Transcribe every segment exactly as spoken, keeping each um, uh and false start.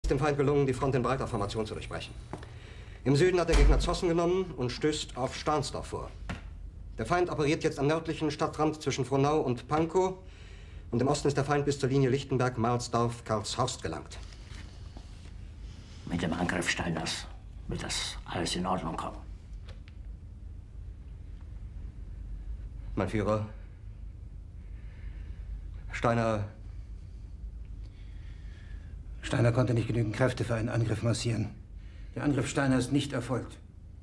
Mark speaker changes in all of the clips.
Speaker 1: dem Feind gelungen, die Front in breiter Formation zu durchbrechen. Im Süden hat der Gegner Zossen genommen und stößt auf Stahnsdorf vor. Der Feind operiert jetzt am nördlichen Stadtrand zwischen Frohnau und Pankow. Und im Osten ist der Feind bis zur Linie Lichtenberg-Marsdorf-Karlshorst gelangt.
Speaker 2: Mit dem Angriff Steiners wird das alles in Ordnung kommen.
Speaker 1: Mein Führer, Steiner...
Speaker 3: Steiner konnte nicht genügend Kräfte für einen Angriff massieren. Der Angriff Steiner ist nicht erfolgt.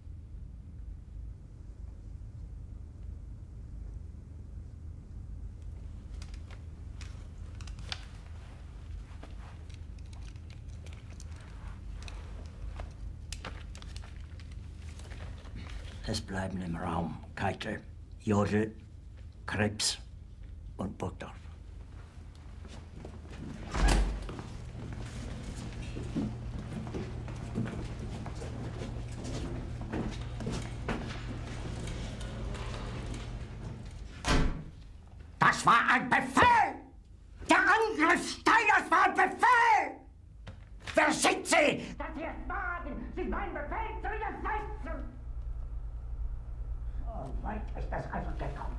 Speaker 2: Es bleiben im Raum Keitel, Jodl, Krebs und Burgdorf.
Speaker 4: Das war ein Befehl! Der Angriff Steiners war ein Befehl! Wer sind Sie, dass Sie es wagen, sich meinen Befehl zu widersetzen? So weit ist das also gekommen.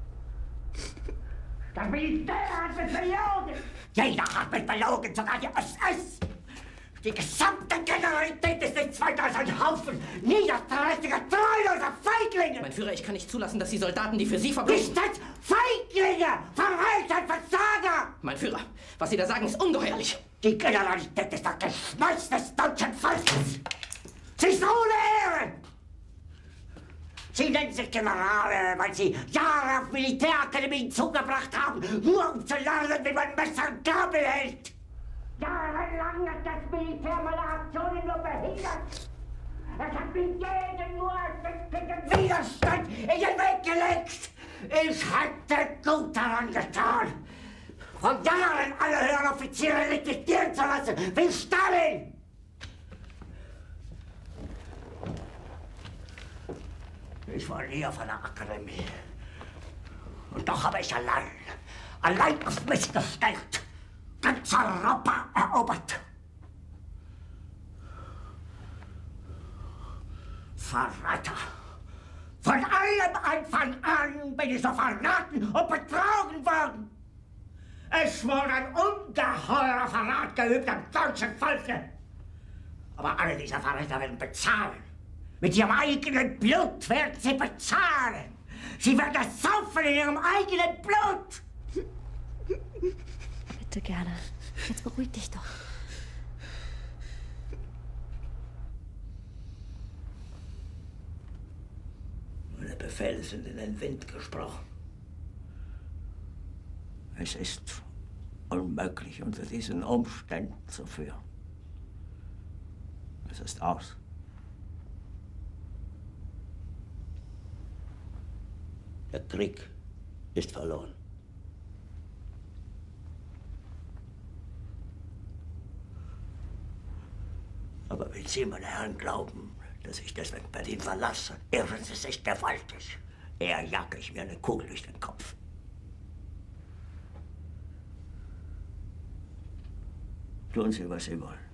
Speaker 4: Das Militär hat mich belogen! Jeder hat mich belogen, sogar die S S! Die gesamte Generalität ist nichts weiter als ein Haufen niederträchtiger, treuloser Feiglinge!
Speaker 5: Mein Führer, ich kann nicht zulassen, dass die Soldaten, die für Sie verbringen...
Speaker 4: Nicht als Feiglinge! Verreiter, Versager!
Speaker 5: Mein Führer, was Sie da sagen, ist ungeheuerlich.
Speaker 4: Die Generalität ist das Geschmeiß des deutschen Volkes! Sie ist ohne Ehre! Sie nennen sich Generale, weil Sie Jahre auf Militärakademien zugebracht haben, nur um zu lernen, wie man Messer und Gabel hält! Jahrelang hat das Militär meine Aktionen nur behindert. Es hat mir jeden nur ersichtlichen Widerstand in den Weg gelegt. Ich hätte gut daran getan, von Jahren alle höheren Offiziere liquidieren zu lassen, wie Stalin. Ich war nie auf einer Akademie. Und doch habe ich allein, allein auf mich gestellt, ganz Europa erobert. Verräter! Von allem Anfang an bin ich so verraten und betrogen worden. Es wurde ein ungeheurer Verrat geübt am deutschen Volke. Aber alle diese Verräter werden bezahlen. Mit ihrem eigenen Blut werden sie bezahlen. Sie werden das saufen in ihrem eigenen Blut.
Speaker 6: Bitte gerne. Jetzt beruhig dich doch.
Speaker 2: Meine Befehle sind in den Wind gesprochen. Es ist unmöglich, unter diesen Umständen zu führen. Es ist aus. Der Krieg ist verloren. Aber wenn Sie, meine Herren, glauben, dass ich deswegen Berlin verlasse, irren Sie sich gewaltig. Eher jage ich mir eine Kugel durch den Kopf. Tun Sie, was Sie wollen.